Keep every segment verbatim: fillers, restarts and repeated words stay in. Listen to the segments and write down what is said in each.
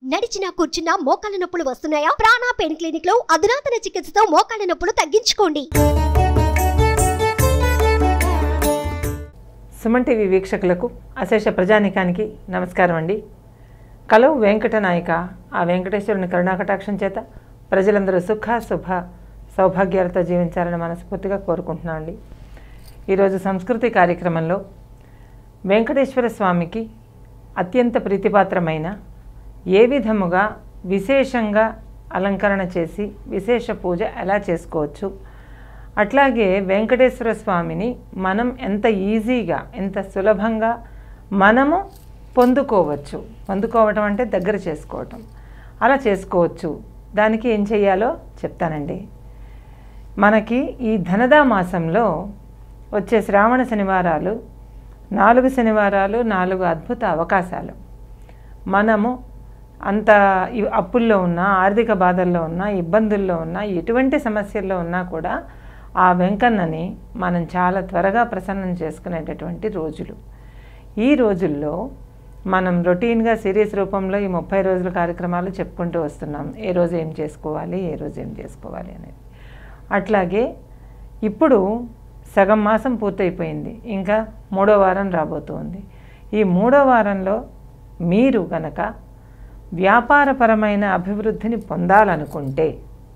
నడిచినా కూర్చున్నా మోకాళ్ళ నొప్పులు వస్తున్నాయా? ప్రాణ పెయిన్ క్లినిక్ లో అధునాతన చికిత్సతో మోకాళ్ళ నొప్పులు తగ్గించుకోండి. సుమన్ టీవీ వీక్షకులకు అశేష ప్రజానికానికి నమస్కారం అండి. కలవు వెంకట నాయక ఆ వెంకటేశ్వరుని కరుణాకటాక్షం చేత ప్రజలందరూ సుఖ శుభ సౌభాగ్యాలతో జీవించాలని మనస్ఫూర్తిగా కోరుకుంటున్నాం అండి. ఈరోజు సంస్కృతి కార్యక్రమంలో వెంకటేశ్వర స్వామికి అత్యంత ప్రీతిపాత్రమైన ఏ విధముగా విశేషంగా అలంకరణ చేసి విశేష పూజ ఎలా చేసుకోవచ్చు, అట్లాగే వెంకటేశ్వర స్వామిని మనం ఎంత ఈజీగా ఎంత సులభంగా మనము పొందుకోవచ్చు. పొందుకోవటం అంటే దగ్గర చేసుకోవటం, అలా చేసుకోవచ్చు. దానికి ఏం చేయాలో చెప్తానండి. మనకి ఈ ధనదా మాసంలో వచ్చే శ్రావణ శనివారాలు నాలుగు శనివారాలు నాలుగు అద్భుత అవకాశాలు. మనము అంత అప్పుల్లో ఉన్నా, ఆర్థిక బాధల్లో ఉన్నా, ఇబ్బందుల్లో ఉన్నా, ఎటువంటి సమస్యల్లో ఉన్నా కూడా ఆ వెంకన్నని మనం చాలా త్వరగా ప్రసన్నం చేసుకునేటటువంటి రోజులు. ఈ రోజుల్లో మనం రొటీన్గా సిరీస్ రూపంలో ఈ ముప్పై రోజుల కార్యక్రమాలు చెప్పుకుంటూ వస్తున్నాం. ఏ రోజు ఏం చేసుకోవాలి, ఏ రోజు ఏం చేసుకోవాలి అనేది. అట్లాగే ఇప్పుడు సగం మాసం పూర్తయిపోయింది, ఇంకా మూడో వారం రాబోతుంది. ఈ మూడో వారంలో మీరు గనక వ్యాపారపరమైన అభివృద్ధిని పొందాలనుకుంటే,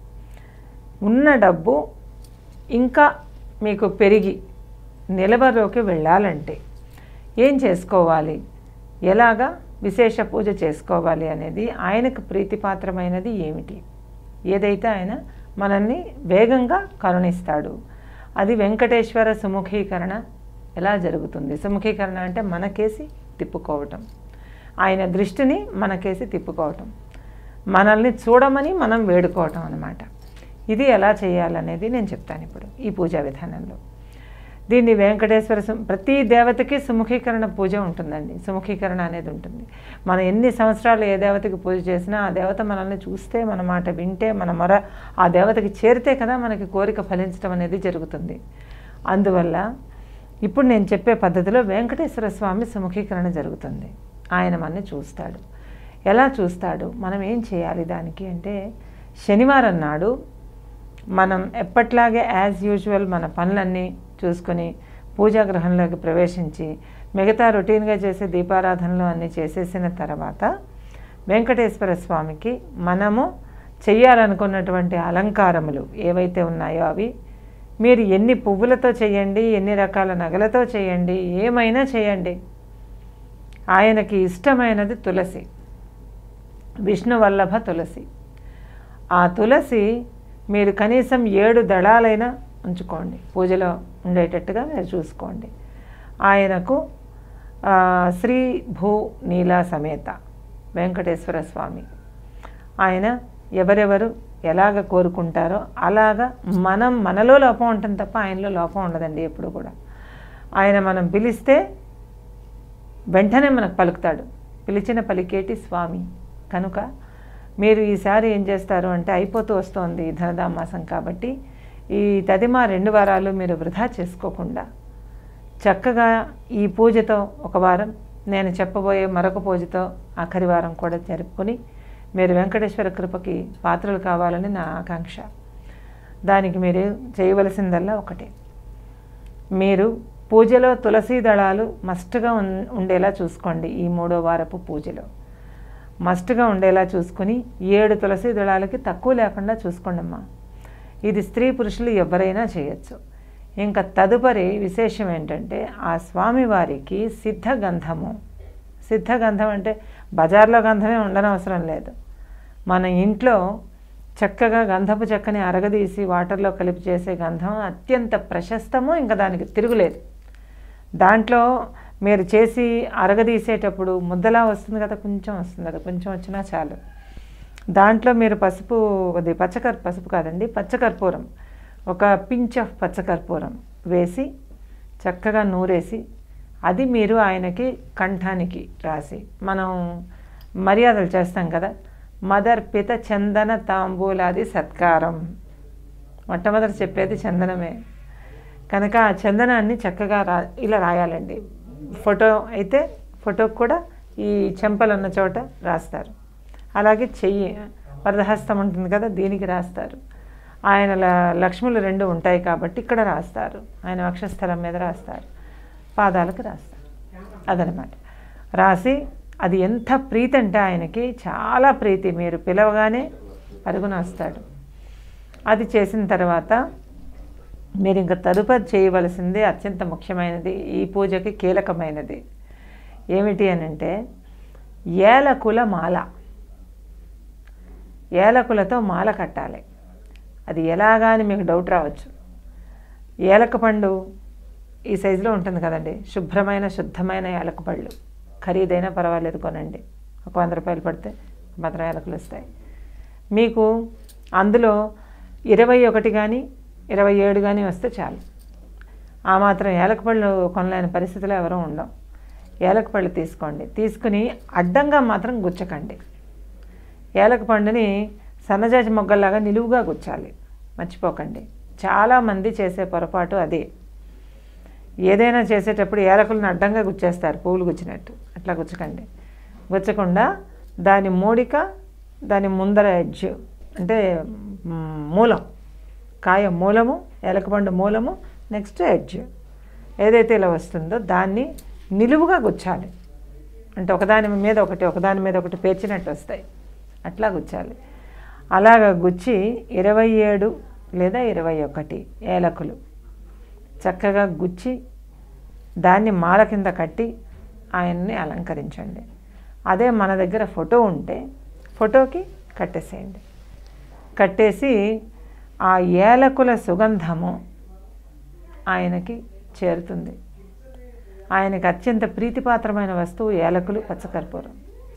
ఉన్న డబ్బు ఇంకా మీకు పెరిగి నిలబడిలోకి వెళ్ళాలంటే ఏం చేసుకోవాలి, ఎలాగా విశేష పూజ చేసుకోవాలి అనేది, ఆయనకు ప్రీతిపాత్రమైనది ఏమిటి, ఏదైతే ఆయన మనల్ని వేగంగా కరుణిస్తాడు, అది వెంకటేశ్వర సుముఖీకరణ ఎలా జరుగుతుంది. సుముఖీకరణ అంటే మనకేసి తిప్పుకోవటం, ఆయన దృష్టిని మనకేసి తిప్పుకోవటం, మనల్ని చూడమని మనం వేడుకోవటం అన్నమాట. ఇది ఎలా చేయాలనేది నేను చెప్తాను ఇప్పుడు ఈ పూజా విధానంలో. దీన్ని వెంకటేశ్వర ప్రతి దేవతకి సుముఖీకరణ పూజ ఉంటుందండి. సుముఖీకరణ అనేది ఉంటుంది. మనం ఎన్ని సంవత్సరాలు ఏ దేవతకి పూజ చేసినా ఆ దేవత మనల్ని చూస్తే, మన మాట వింటే, మన మొర ఆ దేవతకి చేరితే కదా మనకి కోరిక ఫలించడం అనేది జరుగుతుంది. అందువల్ల ఇప్పుడు నేను చెప్పే పద్ధతిలో వెంకటేశ్వర స్వామి సుముఖీకరణ జరుగుతుంది. ఆయన మనని చూస్తాడు. ఎలా చూస్తాడు, మనం ఏం చేయాలి దానికి అంటే, శనివారం నాడు మనం ఎప్పట్లాగే యాజ్ యూజువల్ మన పనులన్నీ చూసుకొని పూజాగృహంలోకి ప్రవేశించి మిగతా రొటీన్గా చేసే దీపారాధనలు అన్నీ చేసేసిన తర్వాత వెంకటేశ్వర స్వామికి మనము చెయ్యాలనుకున్నటువంటి అలంకారములు ఏవైతే ఉన్నాయో అవి మీరు ఎన్ని పువ్వులతో చేయండి, ఎన్ని రకాల నగలతో చేయండి, ఏమైనా చేయండి. ఆయనకి ఇష్టమైనది తులసి, విష్ణువల్లభ తులసి. ఆ తులసి మీరు కనీసం ఏడు దళాలైనా ఉంచుకోండి, పూజలో ఉండేటట్టుగా మీరు చూసుకోండి. ఆయనకు శ్రీ భూ నీలా సమేత వెంకటేశ్వర స్వామి, ఆయన ఎవరెవరు ఎలాగ కోరుకుంటారో అలాగా మనం మనలో లోపం ఉంటుంది తప్ప ఆయనలో లోపం ఉండదండి ఎప్పుడు కూడా. ఆయన మనం పిలిస్తే వెంటనే మనకు పలుకుతాడు, పిలిచిన పలికేటి స్వామి. కనుక మీరు ఈసారి ఏం చేస్తారు అంటే, అయిపోతూ వస్తోంది ధనదా మాసం కాబట్టి ఈ తదిమా రెండు వారాలు మీరు వృధా చేసుకోకుండా చక్కగా ఈ పూజతో ఒక వారం, నేను చెప్పబోయే మరొక పూజతో ఆఖరి వారం కూడా జరుపుకొని మీరు వెంకటేశ్వర కృపకి పాత్రలు కావాలని నా ఆకాంక్ష. దానికి మీరు చేయవలసిందల్లా ఒకటే, మీరు పూజలో తులసీ దళాలు మస్ట్గా ఉండేలా చూసుకోండి. ఈ మూడో వారపు పూజలో మస్ట్గా ఉండేలా చూసుకుని ఏడు తులసీ దళాలకి తక్కువ లేకుండా చూసుకోండి అమ్మా. ఇది స్త్రీ పురుషులు ఎవరైనా చేయొచ్చు. ఇంకా తదుపరి విశేషం ఏంటంటే, ఆ స్వామివారికి సిద్ధగంధము, సిద్ధగంధం అంటే బజార్లో గంధమే ఉండనవసరం లేదు. మన ఇంట్లో చక్కగా గంధపు చెక్కని అరగదీసి వాటర్లో కలిపి చేసే గంధం అత్యంత ప్రశస్తము, ఇంకా దానికి తిరుగులేదు. దాంట్లో మీరు చేసి అరగదీసేటప్పుడు ముద్దలా వస్తుంది కదా, కొంచెం వస్తుంది కదా, కొంచెం వచ్చినా చాలు. దాంట్లో మీరు పసుపు, అది పచ్చకర్ పసుపు కాదండి పచ్చకర్పూరం, ఒక పించ్ ఆఫ్ పచ్చకర్పూరం వేసి చక్కగా నూరేసి అది మీరు ఆయనకి కంఠానికి రాసి, మనం మర్యాదలు చేస్తాం కదా, మదర్ పిత చందన తాంబూలాది సత్కారం, మొట్టమొదటి చెప్పేది చందనమే. కనుక ఆ చందనాన్ని చక్కగా రా ఇలా రాయాలండి. ఫోటో అయితే ఫోటోకి కూడా ఈ చెంపలు ఉన్న చోట రాస్తారు. అలాగే చెయ్యి వరదహస్తం ఉంటుంది కదా, దీనికి రాస్తారు. ఆయన లక్ష్ములు రెండు ఉంటాయి కాబట్టి ఇక్కడ రాస్తారు, ఆయన వక్షస్థలం మీద రాస్తారు, పాదాలకు రాస్తారు. అదనమాట రాసి అది ఎంత ప్రీతి అంటే ఆయనకి చాలా ప్రీతి. మీరు పిలవగానే పరుగున వస్తాడు. అది చేసిన తర్వాత మీరు ఇంకా తదుపరి చేయవలసింది అత్యంత ముఖ్యమైనది, ఈ పూజకి కీలకమైనది ఏమిటి అని అంటే ఏలకుల మాల. ఏలకులతో మాల కట్టాలి. అది ఎలాగా అని మీకు డౌట్ రావచ్చు. ఏలక పండు ఈ సైజులో ఉంటుంది కదండి, శుభ్రమైన శుద్ధమైన ఏలక పళ్ళు, ఖరీదైనా పర్వాలేదు కొనండి, ఒక వంద రూపాయలు పడితే మాత్రం ఏలకులు వస్తాయి మీకు. అందులో ఇరవై ఒకటి కానీ ఇరవై ఏడు కానీ వస్తే చాలు. ఆ మాత్రం ఏలకపళ్ళు కొనలేని పరిస్థితిలో ఎవరూ ఉండవు. ఏలకపళ్ళు తీసుకోండి, తీసుకుని అడ్డంగా మాత్రం గుచ్చకండి. ఏలకపండుని సన్నజాజి మొగ్గల్లాగా నిలువుగా గుచ్చాలి, మర్చిపోకండి. చాలామంది చేసే పొరపాటు అదే. ఏదైనా చేసేటప్పుడు ఏలకులను అడ్డంగా గుచ్చేస్తారు, పువ్వులు గుచ్చినట్టు. అట్లా గుచ్చకండి. గుచ్చకుండా దాని మూడిక, దాని ముందర ఎడ్జ్ అంటే మూలం, కాయ మూలము, ఏలకపండు మూలము, నెక్స్ట్ ఎడ్జ్ ఏదైతే ఇలా వస్తుందో దాన్ని నిలువుగా గుచ్చాలి. అంటే ఒకదాని మీద ఒకటి ఒకదాని మీద ఒకటి పేర్చినట్టు వస్తాయి, అట్లా గుచ్చాలి. అలాగ గుచ్చి ఇరవై ఏడు లేదా ఇరవై ఒకటి ఏలకులు చక్కగా గుచ్చి దాన్ని మాల కింద కట్టి ఆయన్ని అలంకరించండి. అదే మన దగ్గర ఫోటో ఉంటే ఫోటోకి కట్టేసేయండి. కట్టేసి ఆ ఏలకుల సుగంధము ఆయనకి చేరుతుంది. ఆయనకి అత్యంత ప్రీతిపాత్రమైన వస్తువు ఏలకులు, పచ్చకర్పూరం.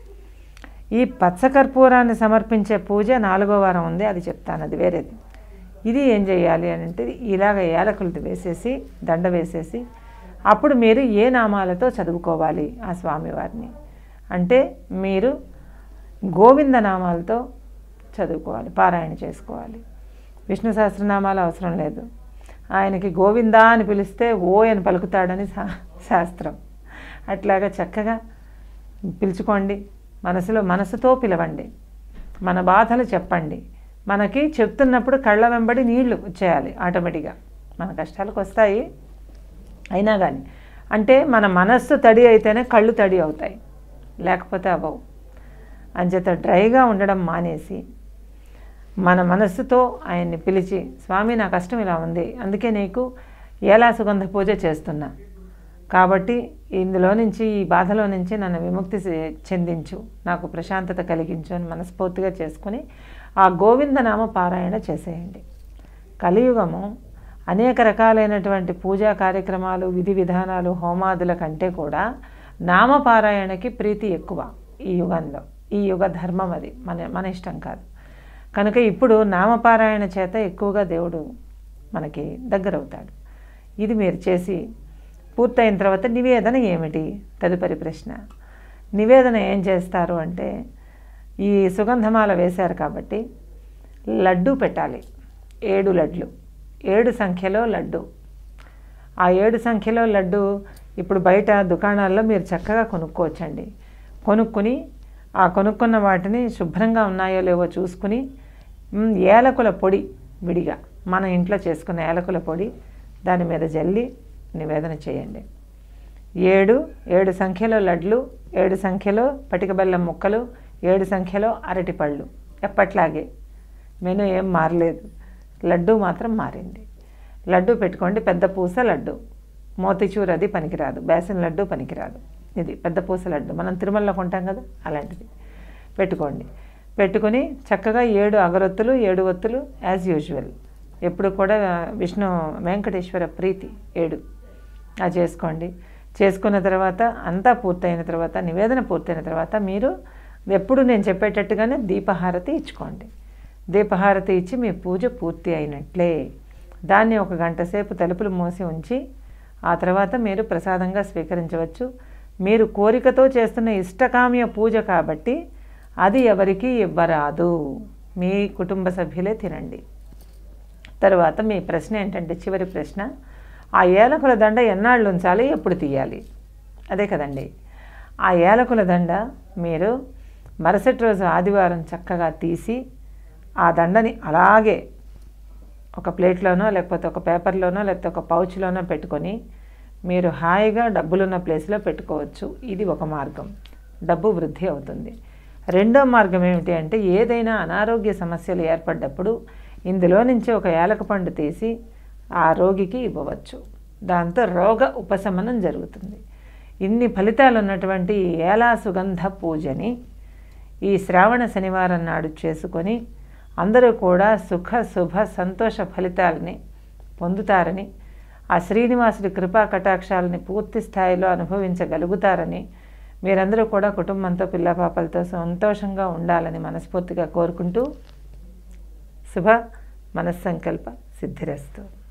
ఈ పచ్చకర్పూరాన్ని సమర్పించే పూజ నాలుగో వారం ఉంది, అది చెప్తాను, అది వేరేది. ఇది ఏం చేయాలి అని అంటే ఇలాగ ఏలకులు వేసేసి దండ వేసేసి అప్పుడు మీరు ఏ నామాలతో చదువుకోవాలి ఆ స్వామివారిని అంటే మీరు గోవింద నామాలతో చదువుకోవాలి, పారాయణ చేసుకోవాలి. విష్ణు సహస్రనామాలు అవసరం లేదు. ఆయనకి గోవిందా అని పిలిస్తే ఓ అని పలుకుతాడని శాస్త్రం. అట్లాగా చక్కగా పిలుచుకోండి. మనసులో మనసుతో పిలవండి. మన బాధలు చెప్పండి. మనకి చెప్తున్నప్పుడు కళ్ళ వెంబడి నీళ్లు వచ్చేయాలి ఆటోమేటిక్గా. మన కష్టాలకు వస్తాయి అయినా కానీ, అంటే మన మనస్సు తడి అయితేనే కళ్ళు తడి అవుతాయి, లేకపోతే అవ్వవు. అంచేత డ్రైగా ఉండడం మానేసి మన మనస్సుతో ఆయన్ని పిలిచి, స్వామి నా కష్టం ఇలా ఉంది, అందుకే నీకు ఏలా సుగంధ పూజ చేస్తున్నా, కాబట్టి ఇందులో నుంచి ఈ బాధలో నుంచి నన్ను విముక్తి చెందించు, నాకు ప్రశాంతత కలిగించు అని మనస్ఫూర్తిగా చేసుకుని ఆ గోవిందనామ పారాయణ చేసేయండి. కలియుగము అనేక రకాలైనటువంటి పూజా కార్యక్రమాలు, విధి విధానాలు, హోమాదుల కంటే కూడా నామపారాయణకి ప్రీతి ఎక్కువ ఈ యుగంలో. ఈ యుగ ధర్మం అది, మన మన ఇష్టం కాదు. కనుక ఇప్పుడు నామపారాయణ చేత ఎక్కువగా దేవుడు మనకి దగ్గరవుతాడు. ఇది మీరు చేసి పూర్తయిన తర్వాత నివేదన ఏమిటి తదుపరి ప్రశ్న. నివేదన ఏం చేస్తారు అంటే ఈ సుగంధమాల వేశారు కాబట్టి లడ్డు పెట్టాలి. ఏడు లడ్లు, ఏడు సంఖ్యలో లడ్డు. ఆ ఏడు సంఖ్యలో లడ్డు ఇప్పుడు బయట దుకాణాల్లో మీరు చక్కగా కొనుక్కోవచ్చండి. కొనుక్కుని ఆ కొనుక్కున్న వాటిని శుభ్రంగా ఉన్నాయో లేవో చూసుకుని ఏలకుల పొడి విడిగా మన ఇంట్లో చేసుకున్న ఏలకుల పొడి దాని మీద జల్లి నివేదన చేయండి. ఏడు ఏడు సంఖ్యలో లడ్లు, ఏడు సంఖ్యలో పటిక బెల్లం ముక్కలు, ఏడు సంఖ్యలో అరటిపళ్ళు. ఎప్పట్లాగే మెను ఏం మారలేదు, లడ్డు మాత్రం మారింది. లడ్డు పెట్టుకోండి. పెద్ద పూస లడ్డు, మోతిచూర్ అది పనికిరాదు, బేసన్ లడ్డు పనికిరాదు. ఇది పెద్ద పూస లడ్డు మనం తిరుమలలో కొంటాం కదా, అలాంటిది పెట్టుకోండి. పెట్టుకుని చక్కగా ఏడు అగరొత్తులు, ఏడు ఒత్తులు యాజ్ యూజువల్ ఎప్పుడు కూడా విష్ణు వెంకటేశ్వర ప్రీతి ఏడు అది చేసుకోండి. చేసుకున్న తర్వాత అంతా పూర్తయిన తర్వాత, నివేదన పూర్తయిన తర్వాత మీరు ఎప్పుడు నేను చెప్పేటట్టుగానే దీపహారతి ఇచ్చుకోండి. దీపహారతి ఇచ్చి మీ పూజ పూర్తి అయినట్లే. దాన్ని ఒక గంట సేపు తలుపులు మూసి ఉంచి ఆ తర్వాత మీరు ప్రసాదంగా స్వీకరించవచ్చు. మీరు కోరికతో చేస్తున్న ఇష్టకామ్య పూజ కాబట్టి అది ఎవరికి ఇవ్వరాదు, మీ కుటుంబ సభ్యులే తినండి. తర్వాత మీ ప్రశ్న ఏంటంటే చివరి ప్రశ్న, ఆ ఏలకుల దండ ఎన్నాళ్ళు ఉంచాలి, ఎప్పుడు తీయాలి? అదే కదండి. ఆ ఏలకుల దండ మీరు మరుసటి రోజు ఆదివారం చక్కగా తీసి ఆ దండని అలాగే ఒక ప్లేట్లోనో లేకపోతే ఒక పేపర్లోనో లేకపోతే ఒక పౌచ్లోనో పెట్టుకొని మీరు హాయిగా డబ్బులున్న ప్లేస్లో పెట్టుకోవచ్చు. ఇది ఒక మార్గం, డబ్బు వృద్ధి అవుతుంది. రెండో మార్గం ఏమిటి అంటే ఏదైనా అనారోగ్య సమస్యలు ఏర్పడ్డప్పుడు ఇందులో నుంచి ఒక యాలక పండు తీసి ఆ రోగికి ఇవ్వవచ్చు. దాంతో రోగ ఉపశమనం జరుగుతుంది. ఇన్ని ఫలితాలు ఉన్నటువంటి ఏలా సుగంధ పూజని ఈ శ్రావణ శనివారం నాడు చేసుకొని అందరూ కూడా సుఖ శుభ సంతోష ఫలితాలని పొందుతారని, ఆ శ్రీనివాసుడి కృపా కటాక్షాలని పూర్తి స్థాయిలో అనుభవించగలుగుతారని, మీరందరూ కూడా కుటుంబంతో పిల్లపాపలతో సంతోషంగా ఉండాలని మనస్ఫూర్తిగా కోరుకుంటూ శుభ మనస్సంకల్ప సిద్ధిరస్తు.